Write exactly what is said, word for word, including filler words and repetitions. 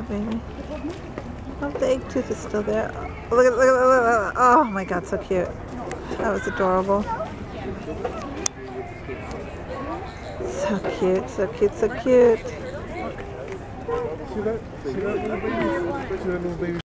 little baby. Oh, the egg tooth is still there. Oh, look at, look at, look at, oh my God, so cute. That was adorable. So cute, so cute, so cute. See that? See that little baby? See that little baby